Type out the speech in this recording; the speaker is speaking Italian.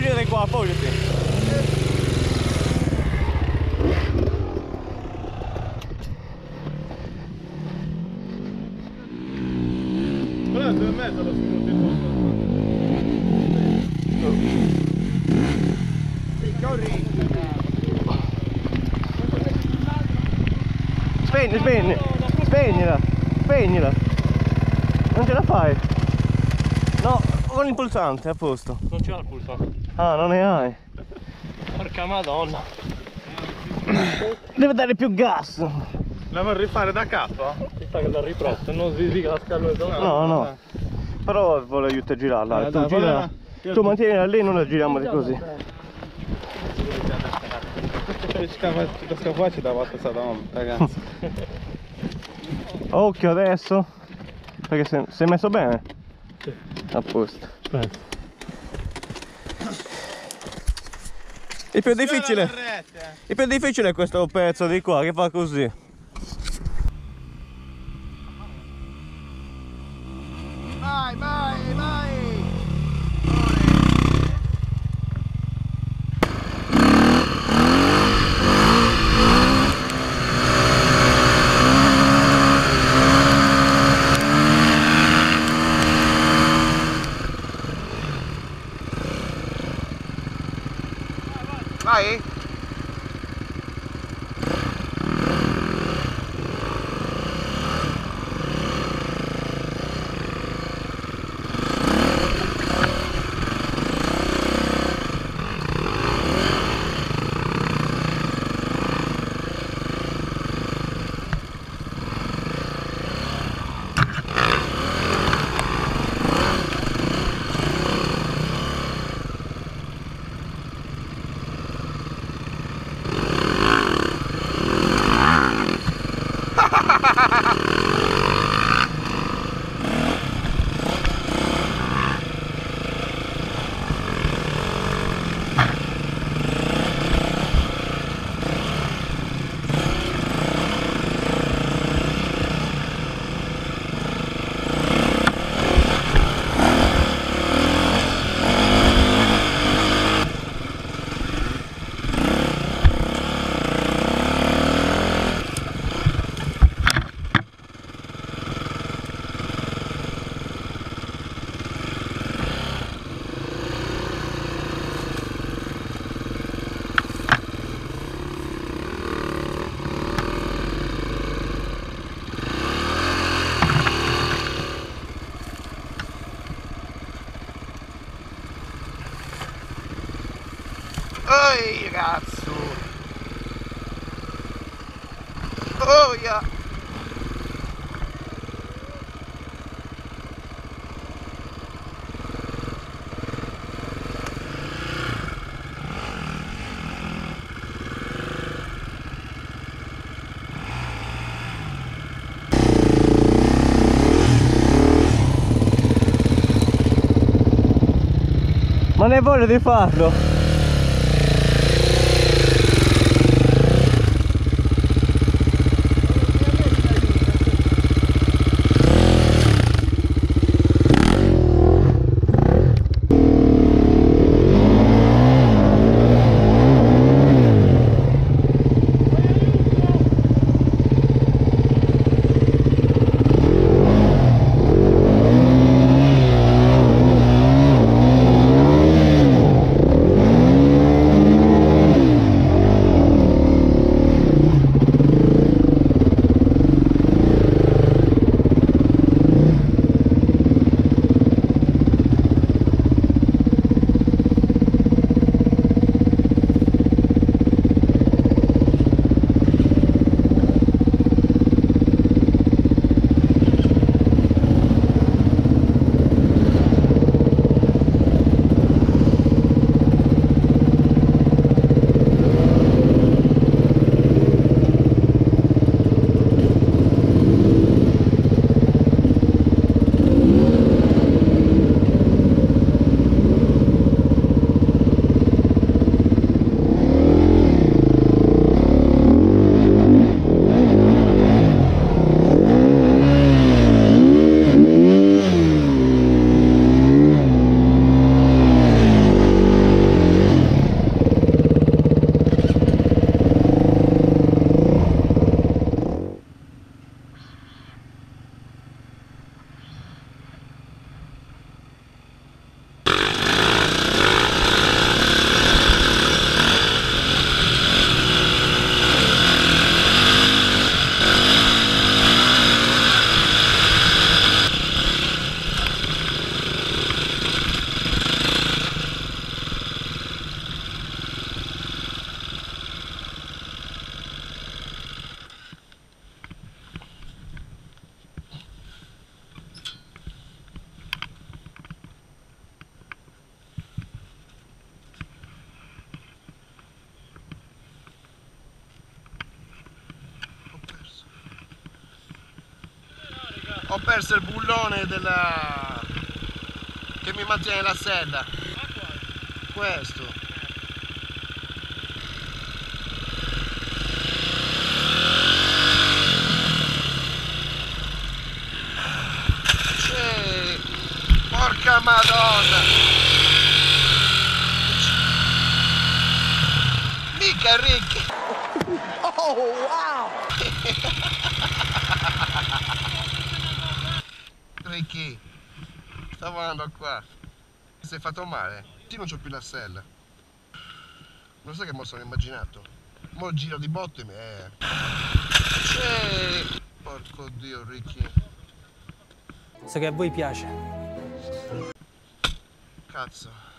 appoggiati qua, appoggiati. Però è 2,5 lo spunto in Spegnila. Non ce la fai. No, con il pulsante, a posto. Non c'è il pulsante. Ah, non ne hai. Porca madonna. Deve dare più gas. La vuoi rifare da capo? Ci sta che l'ha riprosto, non si dica la scala. No. Però vuole aiuto a girarla. Tu, gira, tu mantienila lì, non la giriamo di così. Questa qua ci dà volta Saddam, ragazzi. Occhio adesso. Perché sei messo bene? Sì. A posto. Aspetta. Il più difficile è questo pezzo di qua che fa così. Vai! Vai! Ehi ragazzo! Oh yeah! Ma ne voglio di farlo. Ho perso il bullone della... che mi mantiene la sella. Questo. Porca madonna! Mica Rick! Oh wow! Ricky, stavo andando qua. Ti sei fatto male? Io non c'ho più la sella. Non sai che mo sono immaginato? Mo giro di botte e porco dio Ricky. So che a voi piace. Cazzo.